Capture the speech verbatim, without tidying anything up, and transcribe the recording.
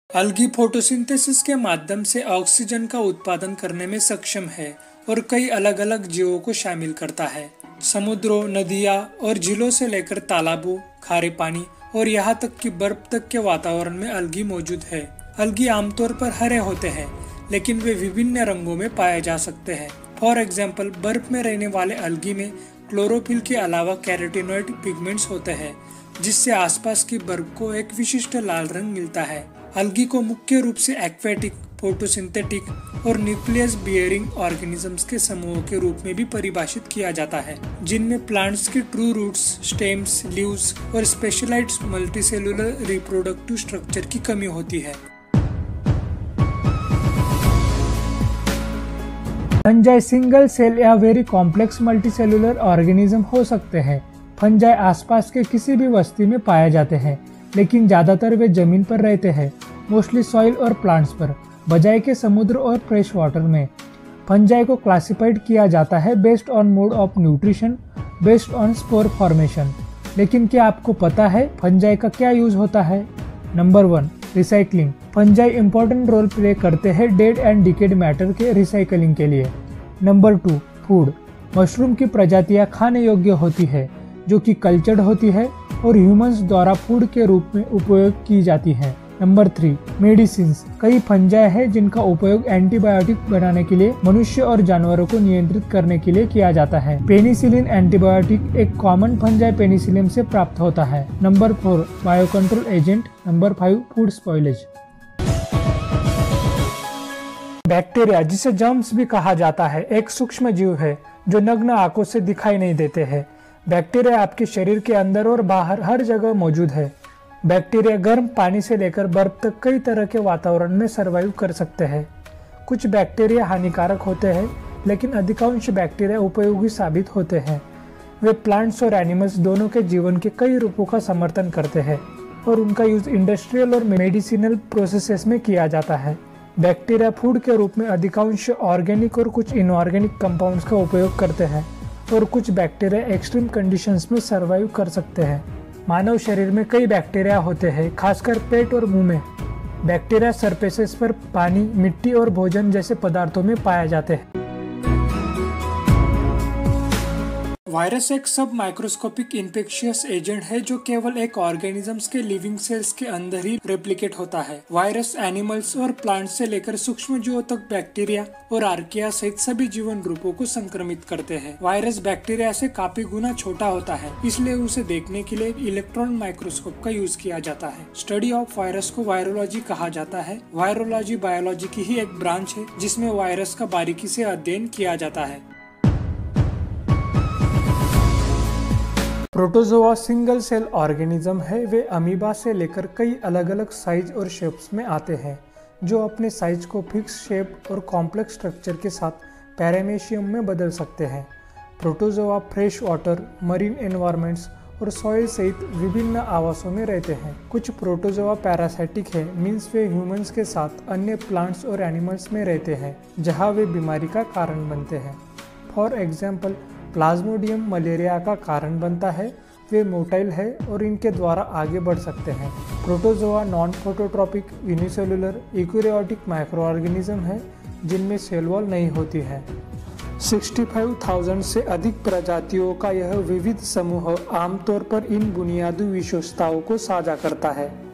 अलगी photosynthesis के माध्यम से ऑक्सीजन का उत्पादन करने में सक्षम है और कई अलग अलग जीवों को शामिल करता है। समुद्रों, नदियाँ और झीलों से लेकर तालाबों, खारे पानी और यहाँ तक कि बर्फ तक के वातावरण में अलगी मौजूद है। अलगी आमतौर पर हरे होते हैं, लेकिन वे विभिन्न रंगों में पाए जा सकते हैं। फॉर एग्जाम्पल, बर्फ में रहने वाले अलगी में क्लोरोफिल के अलावा कैरोटीनॉइड पिगमेंट्स होते हैं, जिससे आसपास की बर्फ को एक विशिष्ट लाल रंग मिलता है। अलगी को मुख्य रूप से एक्वेटिक, फोटोसिंथेटिक और न्यूक्लियस बियरिंग ऑर्गेनिजम्स के समूहों के रूप में भी परिभाषित किया जाता है, जिनमें प्लांट्स की ट्रू रूट्स, स्टेम्स, लीव्स और स्पेशलाइज्ड मल्टीसेलुलर रिप्रोडक्टिव स्ट्रक्चर की कमी होती है। फंजाई सिंगल सेल या वेरी कॉम्प्लेक्स मल्टीसेलुलर ऑर्गेनिज्म हो सकते हैं। फंजाई आसपास के किसी भी बस्ती में पाए जाते हैं, लेकिन ज्यादातर वे जमीन पर रहते हैं, मोस्टली सॉइल और प्लांट्स पर, बजाय के समुद्र और फ्रेश वाटर में। फंजाई को क्लासिफाइड किया जाता है based on mode of nutrition, based on spore formation. लेकिन क्या आपको पता है फंजाई का क्या यूज होता है? Number one, recycling. Fungi important role play करते हैं डेड एंड डिकेड मैटर के रिसाइकलिंग के लिए। Number two, food. मशरूम की प्रजातियां खाने योग्य होती है, जो कि कल्चर्ड होती है और ह्यूमंस द्वारा फूड के रूप में उपयोग की जाती है। Number three, medicines. कई फंजाई है जिनका उपयोग एंटीबायोटिक बनाने के लिए मनुष्य और जानवरों को नियंत्रित करने के लिए किया जाता है। पेनिसिलिन एंटीबायोटिक एक कॉमन फंजाई पेनिसिलियम से प्राप्त होता है। Number four, bio control agent. Number five, food spoilage. Bacteria, जिसे जर्म्स भी कहा जाता है, एक सूक्ष्म जीव है जो नग्न आंखों से दिखाई नहीं देते हैं। बैक्टीरिया आपके शरीर के अंदर और बाहर हर जगह मौजूद है। बैक्टीरिया गर्म पानी से लेकर बर्फ तक कई तरह के वातावरण में सर्वाइव कर सकते हैं। कुछ बैक्टीरिया हानिकारक होते हैं, लेकिन अधिकांश बैक्टीरिया उपयोगी साबित होते हैं। वे प्लांट्स और एनिमल्स दोनों के जीवन के कई रूपों का समर्थन करते हैं और उनका यूज इंडस्ट्रियल और मेडिसिनल प्रोसेसेस में किया जाता है। बैक्टीरिया फूड के रूप में अधिकांश ऑर्गेनिक और कुछ इनऑर्गेनिक कंपाउंड्स का उपयोग करते हैं और कुछ बैक्टीरिया एक्सट्रीम कंडीशंस में सर्वाइव कर सकते हैं। मानव शरीर में कई बैक्टीरिया होते हैं, खासकर पेट और मुंह में। बैक्टीरिया सरफेसेस पर पानी, मिट्टी और भोजन जैसे पदार्थों में पाए जाते हैं। वायरस एक सब माइक्रोस्कोपिक इन्फेक्शियस एजेंट है जो केवल एक ऑर्गेनिजम्स के लिविंग सेल्स के अंदर ही रेप्लिकेट होता है। वायरस एनिमल्स और प्लांट्स से लेकर सूक्ष्म जीवों तक बैक्टीरिया और आर्किया सहित सभी जीवन रूपों को संक्रमित करते हैं। वायरस बैक्टीरिया से काफी गुना छोटा होता है, इसलिए उसे देखने के लिए इलेक्ट्रॉन माइक्रोस्कोप का यूज किया जाता है। स्टडी ऑफ वायरस को वायरोलॉजी कहा जाता है। वायरोलॉजी बायोलॉजी की ही एक ब्रांच है जिसमें वायरस का बारीकी से अध्ययन किया जाता है। प्रोटोजोआ सिंगल सेल ऑर्गेनिज्म है। वे अमीबा से लेकर कई अलग अलग साइज और शेप्स में आते हैं, जो अपने साइज को फिक्स शेप और कॉम्प्लेक्स स्ट्रक्चर के साथ पैरामेशियम में बदल सकते हैं। Protozoa fresh water, marine environments और सॉइल सहित विभिन्न आवासों में रहते हैं। कुछ प्रोटोजोआ पैरासाइटिक है, मीन्स वे ह्यूमंस के साथ अन्य प्लांट्स और एनिमल्स में रहते हैं, जहाँ वे बीमारी का कारण बनते हैं। फॉर एग्जाम्पल, प्लाज्मोडियम मलेरिया का कारण बनता है। वे मोटाइल है और इनके द्वारा आगे बढ़ सकते हैं। Protozoa non phototropic, unicellular, eukaryotic micro organism है जिनमें सेल वॉल नहीं होती है। पैंसठ हज़ार से अधिक प्रजातियों का यह विविध समूह आमतौर पर इन बुनियादी विशेषताओं को साझा करता है।